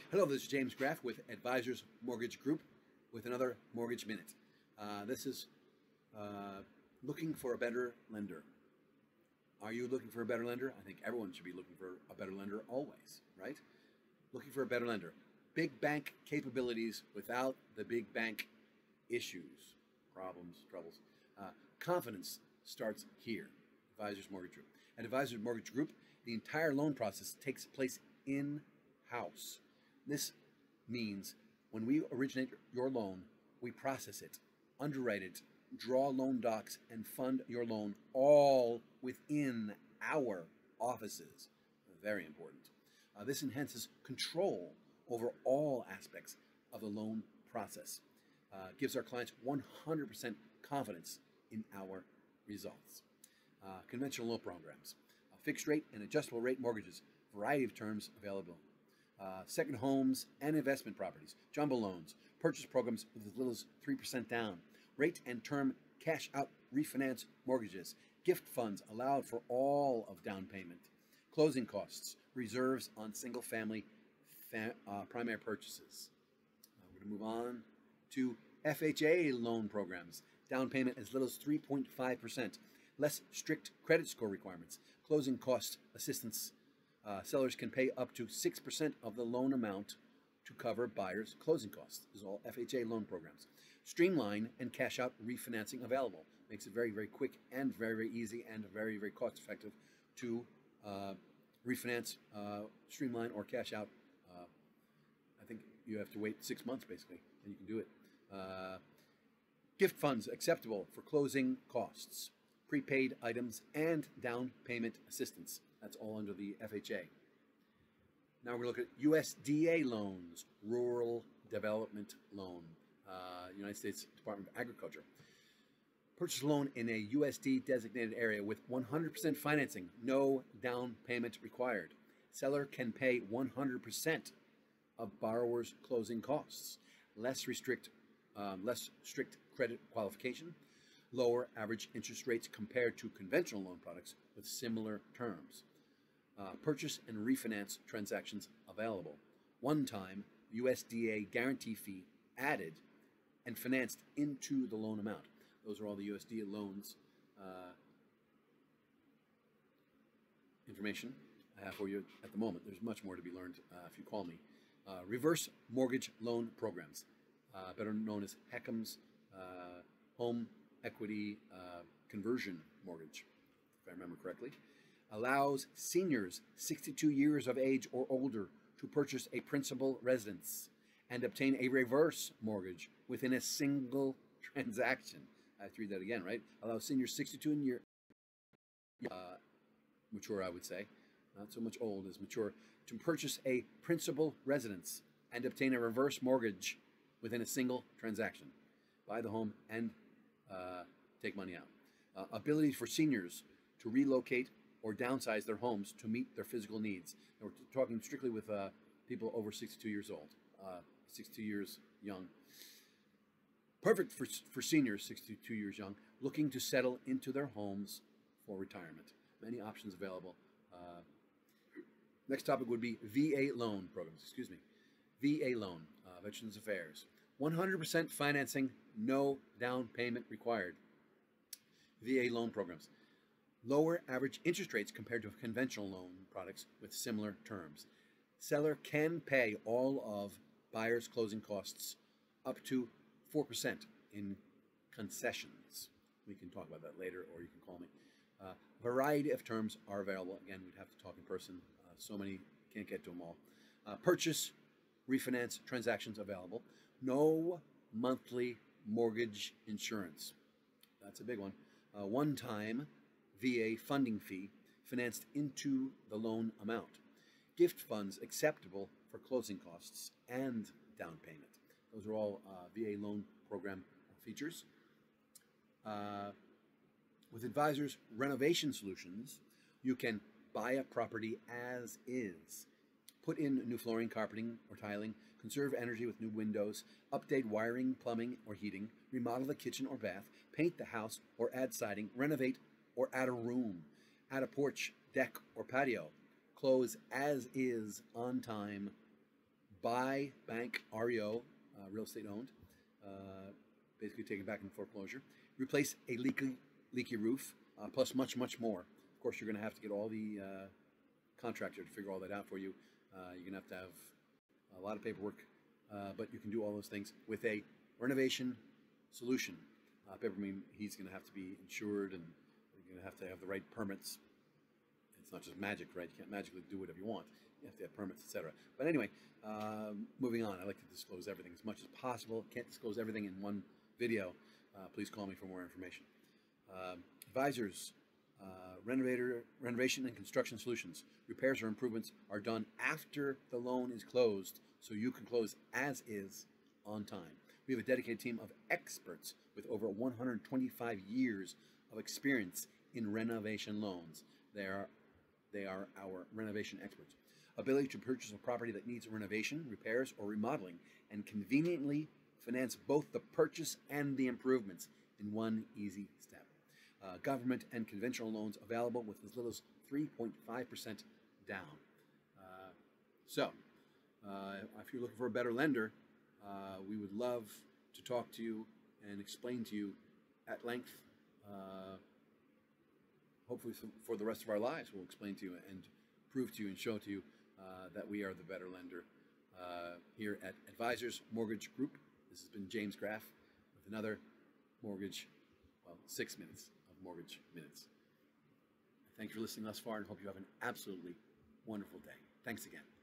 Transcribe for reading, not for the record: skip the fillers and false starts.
Hello, this is James Graff with Advisors Mortgage Group with another Mortgage Minute. This is looking for a better lender. Are you looking for a better lender? I think everyone should be looking for a better lender always, right? Looking for a better lender. Big bank capabilities without the big bank issues, problems, troubles. Confidence starts here. Advisors Mortgage Group. At Advisors Mortgage Group, the entire loan process takes place in-house. This means when we originate your loan, we process it, underwrite it, draw loan docs, and fund your loan all within our offices. Very important. This enhances control over all aspects of the loan process. Gives our clients 100% confidence in our results. Conventional loan programs, fixed rate and adjustable rate mortgages, variety of terms available. Second homes and investment properties, jumbo loans, purchase programs with as little as 3% down, rate and term cash out refinance mortgages, gift funds allowed for all of down payment, closing costs, reserves on single family primary purchases. We're going to move on to FHA loan programs, down payment as little as 3.5%, less strict credit score requirements, closing cost assistance. Sellers can pay up to 6% of the loan amount to cover buyers' closing costs. This is all FHA loan programs. Streamline and cash out refinancing available. Makes it very, very quick and very, very easy and very, very cost effective to refinance, streamline, or cash out. I think you have to wait 6 months basically, and you can do it. Gift funds acceptable for closing costs, prepaid items, and down payment assistance. That's all under the FHA. Now we're going to look at USDA loans, Rural Development Loan, United States Department of Agriculture. Purchase a loan in a USD designated area with 100% financing, no down payment required. Seller can pay 100% of borrower's closing costs. Less strict credit qualification, lower average interest rates compared to conventional loan products with similar terms. Purchase and refinance transactions available. One-time USDA guarantee fee added and financed into the loan amount. Those are all the USDA loans information I have for you at the moment. There's much more to be learned if you call me. Reverse mortgage loan programs, better known as HECMs, home equity conversion mortgage, if I remember correctly, allows seniors 62 years of age or older to purchase a principal residence and obtain a reverse mortgage within a single transaction. I have to read that again, right? Allows seniors 62 and year, mature, I would say, not so much old as mature, to purchase a principal residence and obtain a reverse mortgage within a single transaction. Buy the home and take money out. Ability for seniors to relocate or downsize their homes to meet their physical needs. And we're talking strictly with people over 62 years old, 62 years young. Perfect for seniors, 62 years young, looking to settle into their homes for retirement. Many options available. Next topic would be VA loan programs, VA loan, Veterans Affairs. 100% financing, no down payment required. VA loan programs. Lower average interest rates compared to conventional loan products with similar terms. Seller can pay all of buyer's closing costs up to 4% in concessions. We can talk about that later, or you can call me. Variety of terms are available. Again, we'd have to talk in person. So many, can't get to them all. Purchase, refinance transactions available. No monthly mortgage insurance. That's a big one. One-time VA funding fee financed into the loan amount. Gift funds acceptable for closing costs and down payment. Those are all VA loan program features. With Advisors Renovation Solutions, you can buy a property as is, put in new flooring, carpeting, or tiling, conserve energy with new windows, update wiring, plumbing, or heating, remodel the kitchen or bath, paint the house or add siding, renovate or add a room, add a porch, deck, or patio, close as is on time, buy bank REO, real estate owned, basically taken back in foreclosure, replace a leaky roof, plus much more. Of course, you're going to have to get all the contractor to figure all that out for you. You're going to have a lot of paperwork, but you can do all those things with a renovation solution. Paper mean he's going to have to be insured, and you're going to have the right permits. It's not just magic, right? You can't magically do whatever you want. You have to have permits, etc. But anyway, moving on. I like to disclose everything as much as possible. Can't disclose everything in one video. Please call me for more information. Advisors, renovation and construction solutions. Repairs or improvements are done after the loan is closed, so you can close as is on time. We have a dedicated team of experts with over 125 years of experience in renovation loans. They are our renovation experts. Ability to purchase a property that needs renovation, repairs, or remodeling, and conveniently finance both the purchase and the improvements in one easy step. Government and conventional loans available with as little as 3.5% down. If you're looking for a better lender, we would love to talk to you and explain to you at length. Hopefully for the rest of our lives, we'll explain to you and prove to you and show to you that we are the better lender here at Advisors Mortgage Group. This has been James Graff with another 6 minutes of Mortgage Minutes. Thanks for listening thus far, and hope you have an absolutely wonderful day. Thanks again.